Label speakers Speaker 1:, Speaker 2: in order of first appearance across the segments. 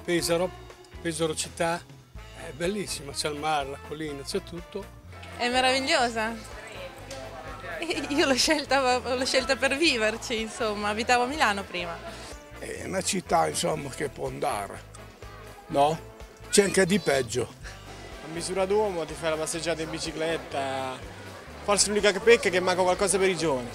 Speaker 1: Pesaro, Pesaro città, è bellissima, c'è il mare, la collina, c'è tutto.
Speaker 2: È meravigliosa. Io l'ho scelta per viverci, insomma, abitavo a Milano prima.
Speaker 3: È una città, insomma, che può andare, no? C'è anche di peggio.
Speaker 4: A misura d'uomo ti fai la passeggiata in bicicletta, forse l'unica che pecca è che manca qualcosa per i giovani.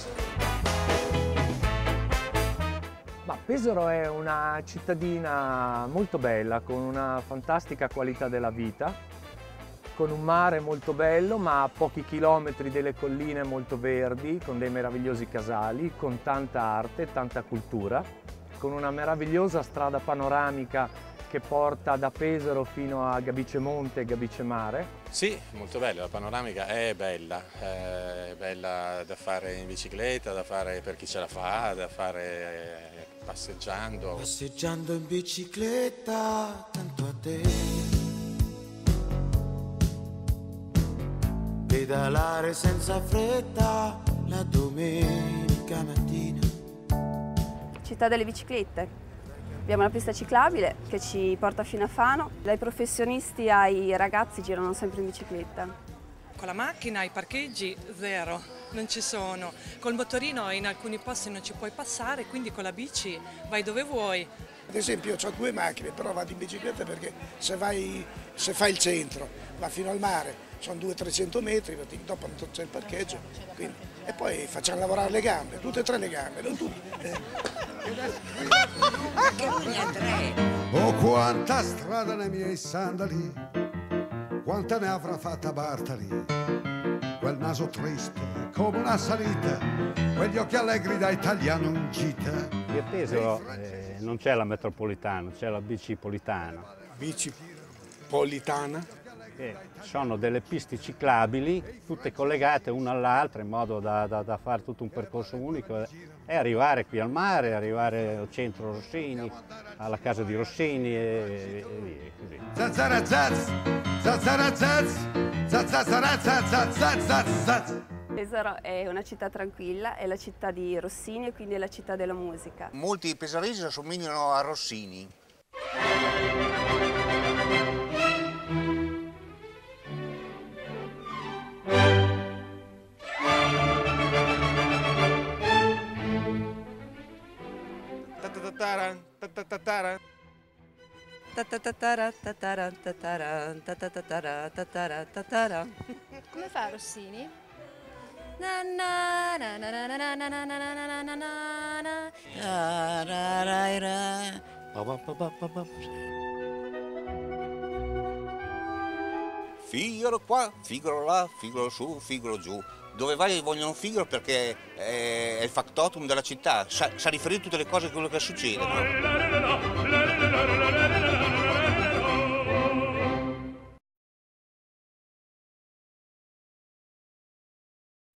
Speaker 5: Ma Pesaro è una cittadina molto bella, con una fantastica qualità della vita, con un mare molto bello, ma a pochi chilometri delle colline molto verdi, con dei meravigliosi casali, con tanta arte, tanta cultura, con una meravigliosa strada panoramica che porta da Pesaro fino a Gabicemonte e Gabicemare.
Speaker 6: Sì, molto bella, la panoramica è bella da fare in bicicletta, da fare per chi ce la fa, da fare passeggiando.
Speaker 7: Passeggiando in bicicletta, tanto a te. Pedalare senza fretta la domenica mattina.
Speaker 8: Città delle biciclette. Abbiamo la pista ciclabile che ci porta fino a Fano. Dai professionisti ai ragazzi girano sempre in bicicletta.
Speaker 9: Con la macchina i parcheggi zero, non ci sono. Col motorino in alcuni posti non ci puoi passare, quindi con la bici vai dove vuoi.
Speaker 3: Ad esempio io ho 2 macchine, però vado in bicicletta perché se fai il centro, va fino al mare, sono 200-300 metri, dopo non c'è il parcheggio, quindi, e poi facciamo lavorare le gambe, tutte e 3 le gambe, non tutte.
Speaker 10: Oh, quanta strada nei miei sandali, quanta ne avrà fatta Bartali, quel naso triste come una salita, quegli occhi allegri da italiano in gita.
Speaker 11: A Pesaro non c'è la metropolitana, c'è la bicipolitana.
Speaker 3: Bicipolitana?
Speaker 11: Sono delle piste ciclabili, tutte collegate una all'altra in modo da fare tutto un percorso unico e arrivare qui al mare, arrivare al centro Rossini, alla casa di Rossini e via così.
Speaker 8: Pesaro è una città tranquilla, è la città di Rossini e quindi è la città della musica.
Speaker 12: Molti pesaresi assomigliano a Rossini.
Speaker 13: Come fa Rossini?
Speaker 12: Figaro qua, Figaro là, Figaro su, Figaro giù. Dove vai vogliono Figaro perché è il factotum della città, sa riferire tutte le cose, quello che succede. No?